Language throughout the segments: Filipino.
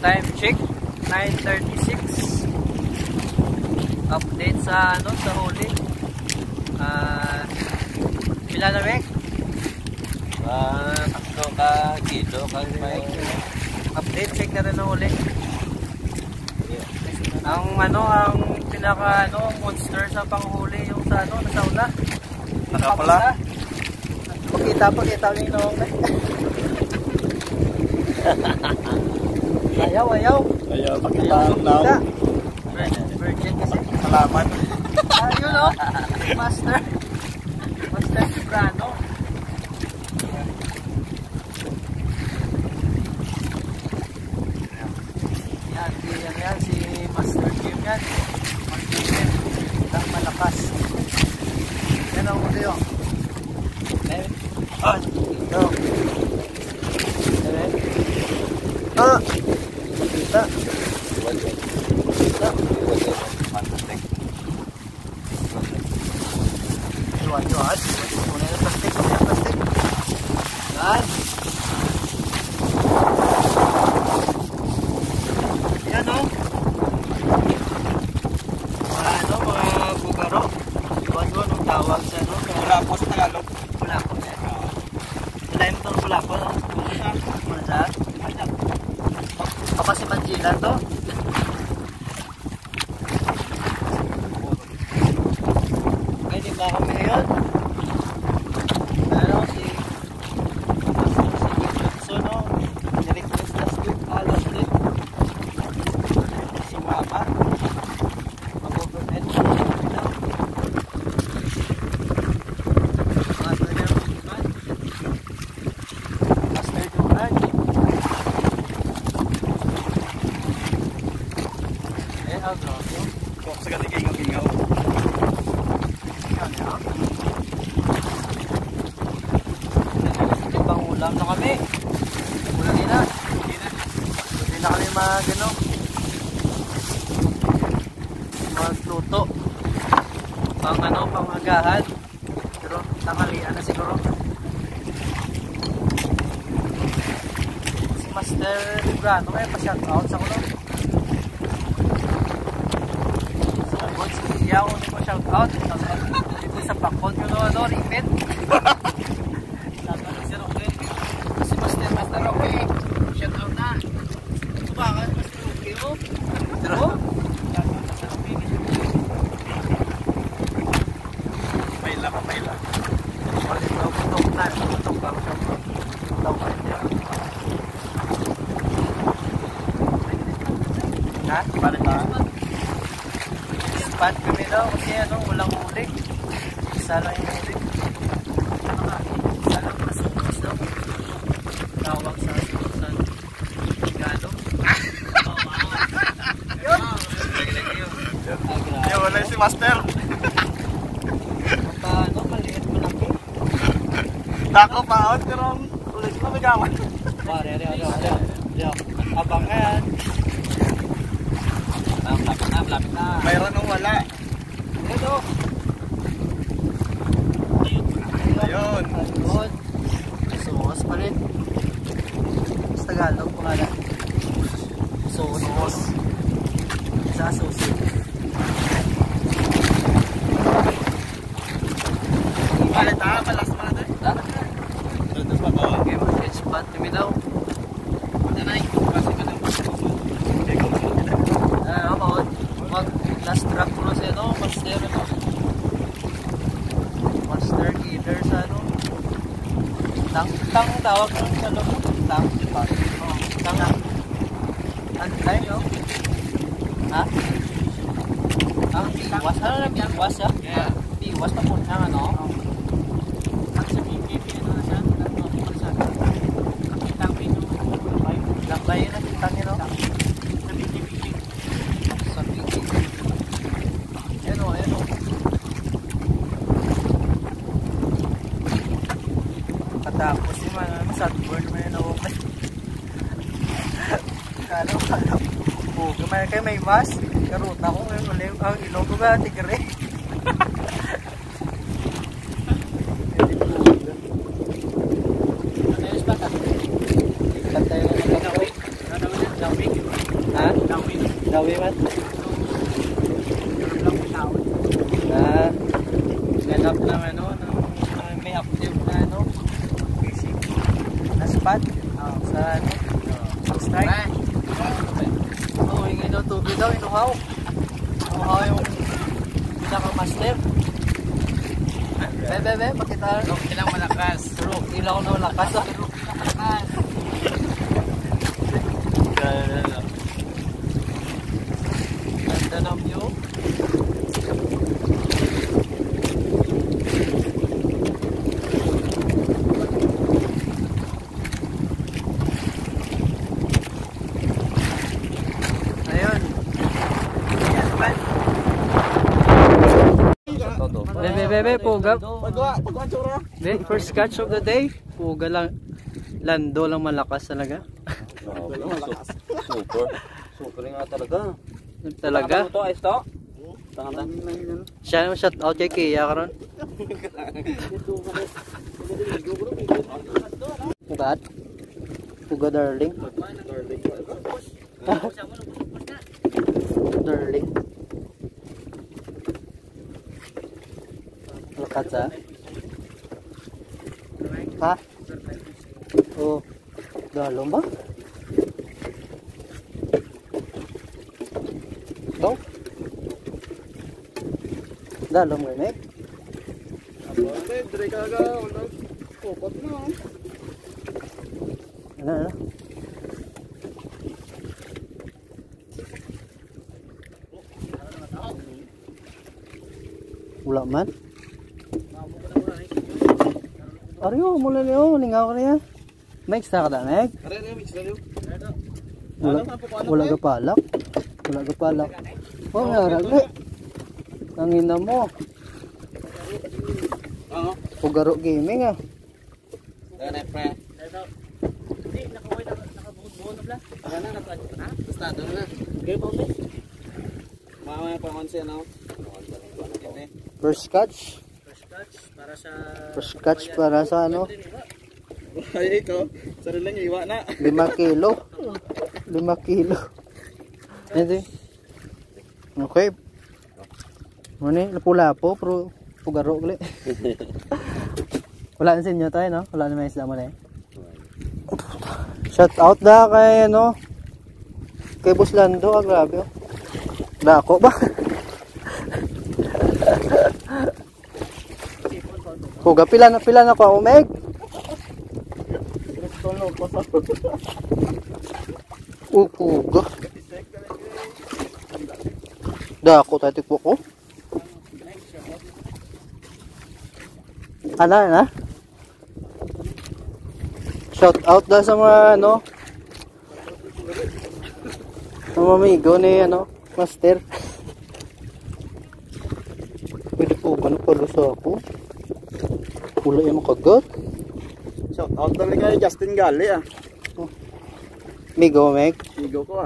Time check 9:36. Update sa sa huli. Pila na Mek? 3 ka kilo may update check na rin ang huli. Ang ang pinaka monster sa panghuli yung sa nasa una. nakapala. Pakita ulit nung. Ayaw Pakita now. Virgin kasi. Salamat. Ayun Master Soprano. Yan si Master Kim yan. Ang malakas. Yan ang huli yun. Ito. Kita. Iwan. Muna yung plastic. Yan. Yan mga bugaro. Iwan ang tawag sa Wala po sa Tagalog. Pulako. Lain mo itong pulako, Masa? O kasi manjilan to. Pwede ba kami ngayon? Si Gibson, nirequest na sweet alas din. Si Mama. Mag-overhead. Sa galing-ingaw. Ibang ulam na kami. Ulam na. Hindi na kami magluto. Pangagahan. Pero tanghalian na siguro. Si Master Librano pa-shoutout sa kuno. Yaw ni mo shout out dito sa pakod ko repeat. Sabi si Roque. Si Master Roque. Shout out na. Subakan Master Roque mo. Pero Paila. Tutok na. Tutok pa. Ha? Pat kami daw kasi walang huli. Isa lang yung huli. Isa lang masukas daw. Tawag sa Tagalog. Yo, wala si Master. Maliit mo lang. Dako paon pero ulit na magawan. Pare. Abang yan. Lapit na. Mayroon nung wala. Ito. Ayun. Suwas pa rin. Sa Tagalog pangalan. Suwas. Sa susi. Balas pa natin. Ito pa ba? Okay, mag-catch spot kami daw. Nanay, kasi ka lang. Last track ko na siya, Master Killer sa Tang tawag ng Tang. Tang. Antay, Ha? Ang biwas. Ano na biwas, Biwas na po na, Ang sa BPP, na siya? Lambay yun, nakita niyo, Sa BPP. Ayan. Katapos yung sunburn mo yun ako. Kala kayo may mas. Karuta ko ngayon ulit. Ang ilong ko ba, tigre. Ayos ba ka? Ikat tayo ng lamig. Dawi man. Ah, ganap ng ano, may active na ano, fishing. Na spot. Sa ano, strike. Oo, yung ino tubig daw, inuhaw. Inuhaw yung pinaka-master. Bebe, makita. Rocky lang malakas. Rocky lang na malakas. Rocky lang malakas. Ganda ng view. Ayun. Bebe, puga. First catch of the day. Puga lang. Lando lang malakas talaga. Super nga talaga. Talaga? Ito, ayos to? Tangan. Siya naman shout out kay Kia karon. Pugat? Puga darling. Darling. Lakat sa? Ha? Oh. Dalong ba? Ito? Dalong rin eh. Dire ka ga, wala. Kokot na. Ano? Wala man? Ariyo, mula niyo, malingaw ka niya. Mike, saka ka da, Meg? Wala ka palak. Wala ka palak. Oh, may harag eh. Tangina mo. Pugaro gaming ah. First catch. First catch para sa ano? Ay, ikaw. Sariling iwa na. 5 kilo. 5 kilo. Ito. Okay. Muna lapu-lapo pero pugaro gali. Wala na sa inyo tayo, no? Wala na may isda mo na eh. Shout out da kay ano? Kay Boss Lando, grabe oh. Dako ba? Puga pila na ko, Meg. Puga. Dako tayo tikpo ko. Na? Shout out da sa mga ano, sa mga amigo ni ano, Master. Pwede po ba napalusa ako? Wala yung makagat. Shout out talaga kay Justin Gali ah. Migo, Meg. Migo ko ah.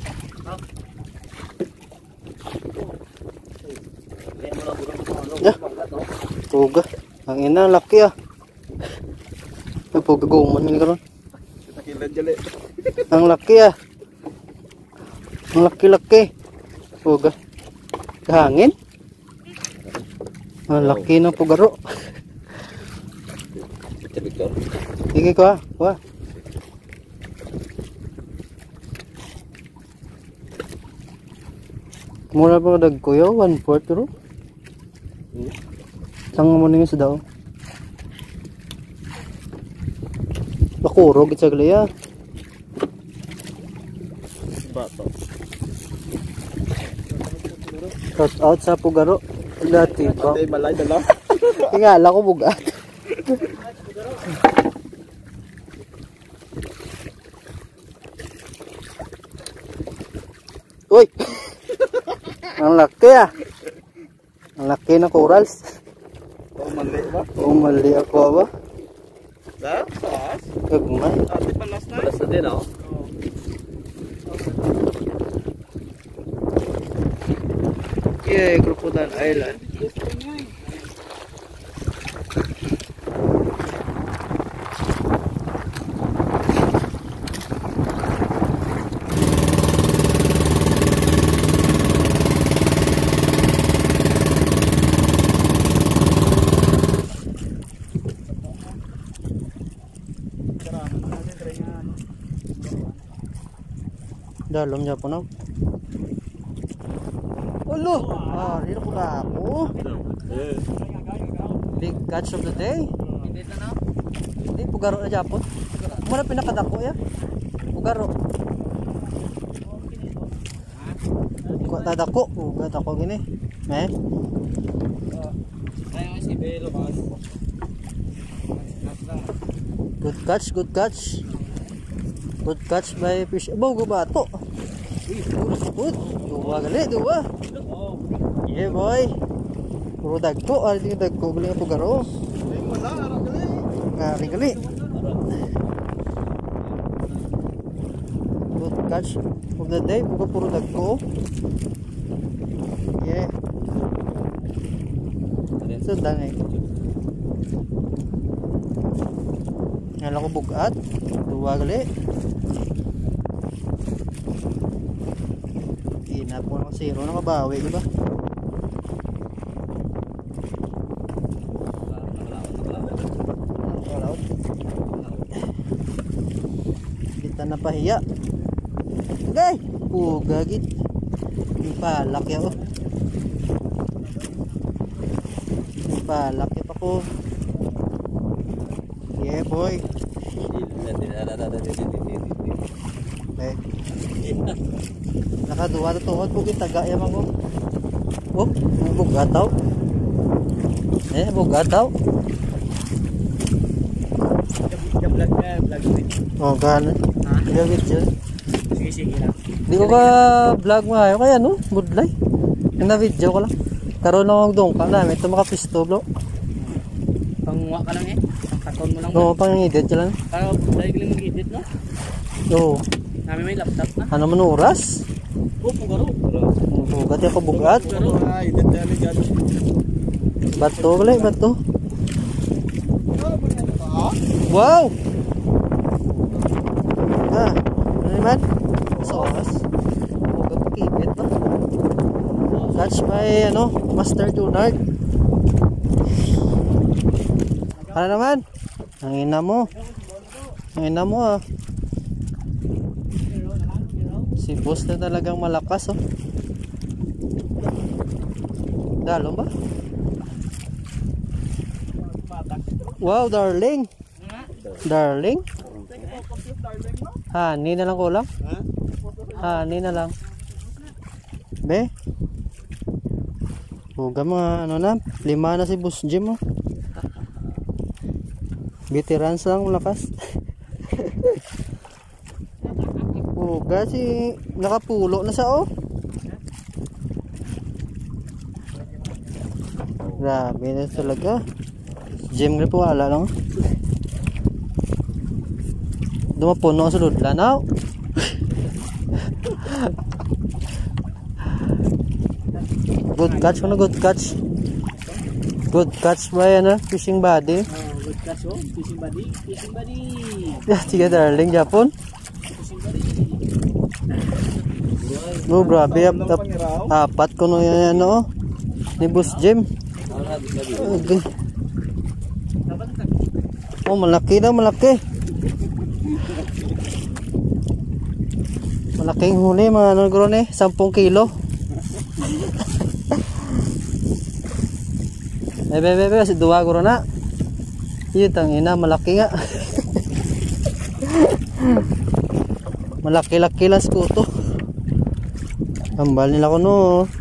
Ya. Puga. Ang ina, laki ah. Ang puga guman yun karon. Nakilad jali. Ang laki ah. Ang laki-laki. Puga. Kahangin. Ang laki ng pugaro. Sige ko ah. Wah. Mura pa dagkuyo, 1/4 pero. Sang mo ning sa daw. Bakuro gid sa glaya. Bato. Shout out sa pugaro. Dati pa. Tay balay dala. Tingala ko bugat. Uy. Ang laki ah. Ang laki ng corals. Oh, mali ba? Oh, mali ako ba? Da? Saas? Kagman. Ate panas na. Palas na din ako. Yeah, Crocodile Island. Dalam niya po na. Ulo! Ah, dito po na ako. Big catch of the day. Hindi ito na. Hindi, pugaro na Japon. Muna pinakadako ya. Pugaro. Tadako. Ugat ako gini. Eh? Ayun si Belo mas. Good catch, good catch. Good catch by fish. Abaw, gubato. Good. Dua gali, dua. Yeah boy. Puro dagko. Ari yung dagko. Galing ang pugaro. Ari gali. Good catch of the day. Buka puro dagko. Yeah. Sundang eh. Ngayon ko bugat. Dua gali. Ina po ng zero. Nakabawi, diba? Kita na pahiya. Okay. Pugagit. Palak ya oh. Palak ya pa ko. Yeah boy. Eh. Nakaduwa na tuhod po kitaga ya mga. Oh, bugataw. Bugataw. Oh, gano'n. Gawit dyan. Sige lang. Di ko ka vlog mo ayaw kaya no? Budlay. Yung na-video ko lang. Karoon lang ang dong ka namin. Ito makapisto bro. Panguha ka lang eh. Pangkaton mo lang. Oo, pang-edit ka lang. Para dahil ka lang mag-edit no? Oo. Namin may laptop na. Ano man oras? Oh, pugaro. Bugat yung kabugat. Edit tayo dyan. Bato balay, bato. Wow! Ah, ano naman? Sauce. Bugat kibit no? Catch by Master Junard. Ano naman? Ang ina mo. Ang ina mo ah. Si boss na talagang malakas oh. Dalong ba? Wow, darling. Darling. Hani na lang kulang. Hani na lang. Be. Huwag mga na. 5 na si Boss Jim oh. Veterans lang lakas. Huwag si nakapulo na sa oh. Grabe na talaga. Jim na po wala lang. Dumapuno sa ludlanaw. Good catch, good catch. Good catch ba yan fishing body. Good catch oh, fishing body, fishing body. Sige darling, Japon. Fishing body. No, grabe. Apat ko no yan ni Boss Jim. Okay. Oh, malaki daw, malaki. Malaking huli, mga guro 10 kilo. Bebe, si 2 guro na. Yun, tangina, malaki nga. Malaki-laki lang skuto. Ambal nila ko no.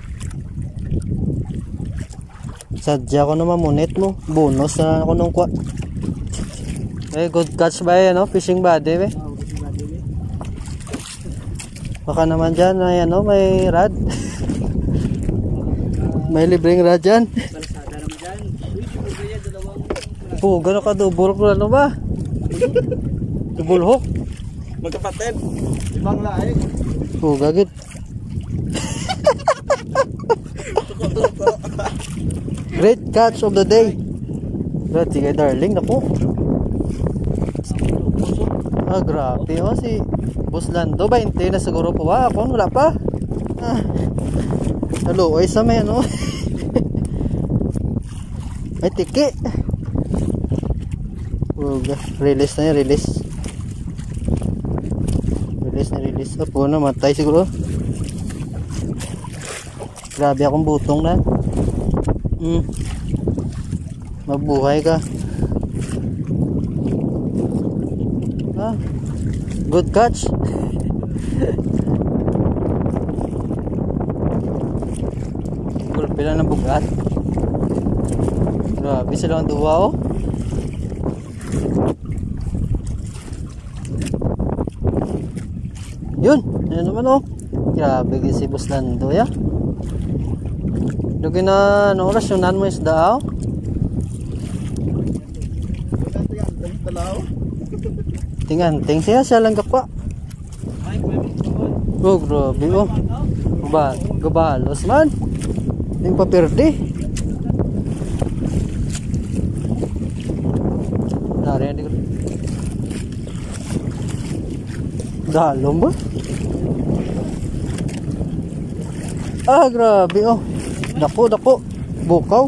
Sadya ko na mamunit mo. Bonus na ako nung kwa. Good catch ba yan fishing body be. Baka naman dyan may rad. May libreng rad dyan. Po, gano'n ka double ko ano ba? Double hook. Magkapatid. Ibang lahi. Po, gagit. Great catch of the day. Sige darling, naku. Ah, grabe si Boss Lando. 20 na siguro po. Ako wala pa. Naluoy sa may may tiki. Release na yan, release. Release na Release up po, namatay siguro. Grabe akong butong na. Mabuhay ka. Good catch. Pila ng bugat. Grabe sila ang duwa, oh. Yun, yun naman, oh. Grabe si Boss Lando, ya. Lugin na, ano oras yung nan mo isda, oh. Ting siya lang gapa. Oh, grabe, oh. Gabalos man. Yung paperde. Dari yan. Dalong ba? Grabe, oh. Dako. Bukaw.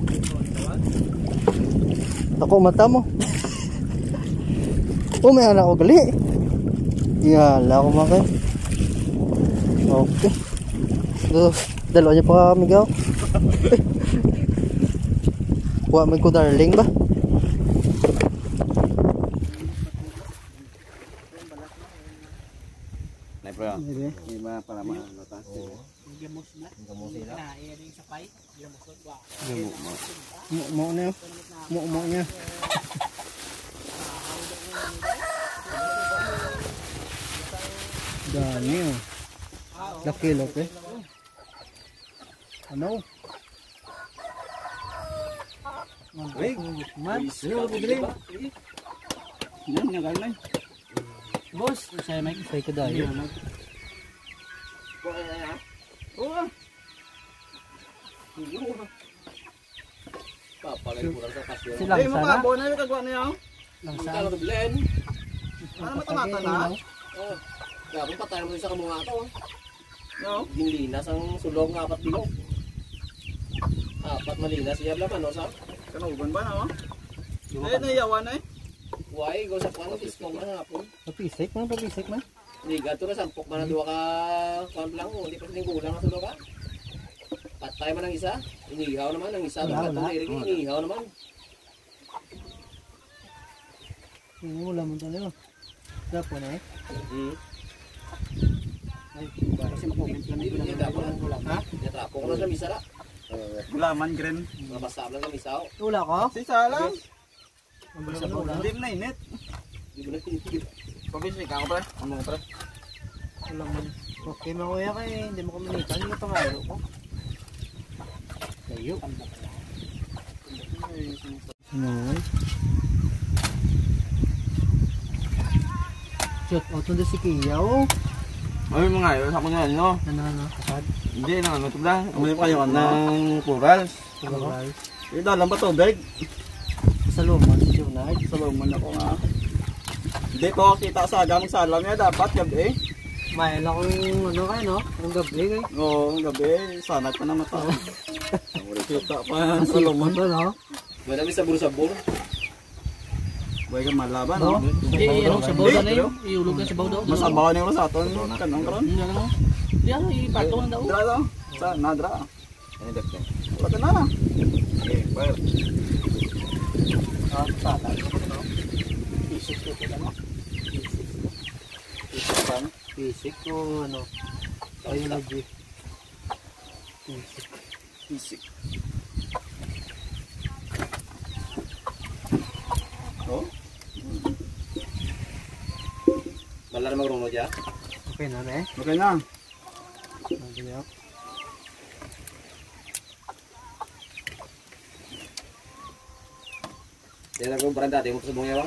Dako mata mo. May anak ko gali. Iyala ko makay. Okay. Dalawa niya pa kami gaw. Kuha may ko darling ba? Bro, lima para manotas. Gamos na. Na iya ding sapay. Gamos ba. Mo na. Mo niya. Dami, oh. Laki. Ano? Man, Yan galing. Boss, saya may say ka dayo. Oo. Silang sana. Makabaw na yung kagwa na yan. Lang Kita sana. lo bilen. Ano matamata na? Oh. Gabon patay mo sa kamunga to. No? Ginlinas ang sulong nga 4 bilog. 4 malinas siya blaman no sa. Kanuban ba na oh? Naiyawan eh. Why go sa kwano discount na hapon. Papisik man. Liga to na sampok man duwa ka kwan lang hindi pa sing kulang ang sulong ka. Patay man ang isa, inihaw naman ang isa Wala. inihaw naman. Ini ulam mo talaga. Dapo na eh. kasi makomment lang Hindi niya dapat ha? Niya tapong na sa misa ra. Gulaman green. Mabasa lang sa misaw. Ula ko? Sisa lang. Hindi Hindi na init. Di ba na tinitid? Pabisik ako pre. Ano pre? Ulam mo. Okay mga kuya kay hindi mo komunikan. Hindi mo pangalo ko. Kayo. No. Shot out na si Kia, oh. Ay mga ayos ako na ano. Ano, kasad? Hindi na ano tubla. Umuli pa yung ng corals. Corals. Dalang ba tubig? Sa luman, si Junard. Sa luman ako nga. Hindi ko kita sa agang salam niya dapat gabi. Mahal akong ano kayo, no? Ang gabi kayo. Oo, gabi. Sana ko na mata. Kita pa yan sa luman. Ito, no? Wala mi sabor-sabor. Buhay ka malaban. No? No? Ano sa baw na yun? Iulog na sa baw daw. Mas abaw niyo sa aton. Kanong karon. Di ano ipato na daw. Dra daw. Sa nadra. Ano dek? Wala na. Okay, well. Sala. Isip ko ano. Basic o ano? Biology. Isik. Oh? Malar magruno dya. Okay na, eh? Okay na. Nagyak. Dia ko beranda demo sa bungya ba?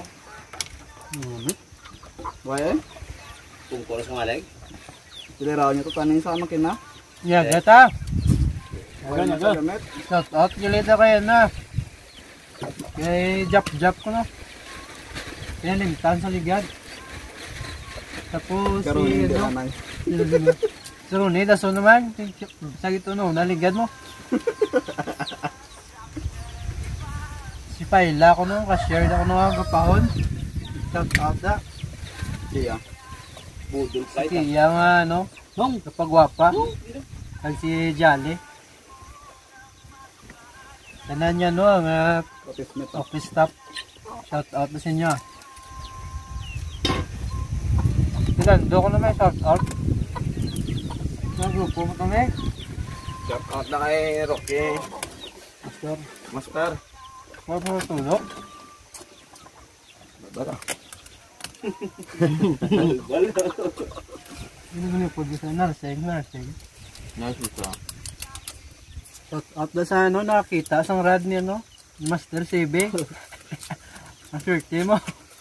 Buhay eh. Kung koros ng aleg. Piliraw niyo to tanin sa makina. Yeah, gata. Buhay na sa gamit. Shout out kilita kayo na. Kay jap ko na. Yan limtan sa ligad. Tapos Karoon si hindi ano? anay. Si Ronnie, daso naman. Sa gito no, naligad mo. Si Paila ko no, ka-share na ko no ang kapahon. Shout out na. Iya. Budol Si flight. Kia nga, no? Nung, Kapagwapa. Kag si Jolly. Tanan niya, no? Ang office staff. Shout out na sa inyo. Tigan, doon ko na may shout out. Sa grupo mo kami. Shout out na kay Rocky. Master. Master. Huwag mo tulog. Bata. Hindi mo yung produce na nursing. Nice ito. Shout out na sa ano, nakakita sa rad niya, no? Master CB. Ang swerte mo.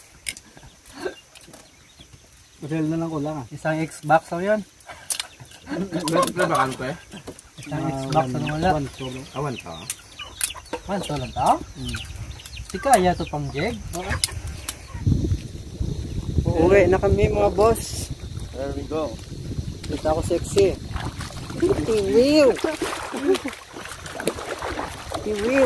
pasel na lang ko lang ah. Isang Xbox o yun. Basta ba kanto eh? Isang Xbox ano wala. Awan ka. Manso lang tao? Si Kaya to pang jeg. Uuwi na kami mga boss. There we go. Kita ko sexy. Iwiw! Iwiw!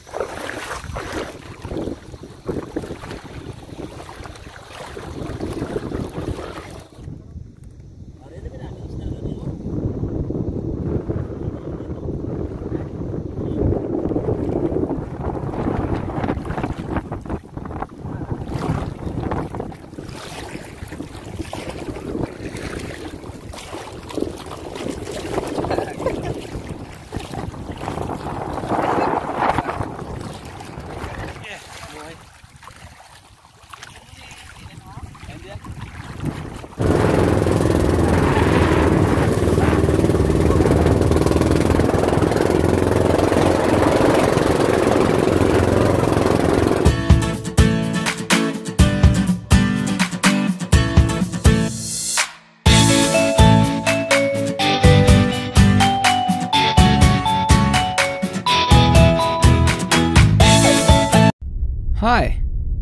Hi.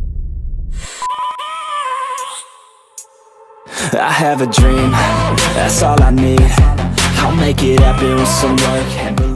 I have a dream, that's all I need. I'll make it happen with some work and belief.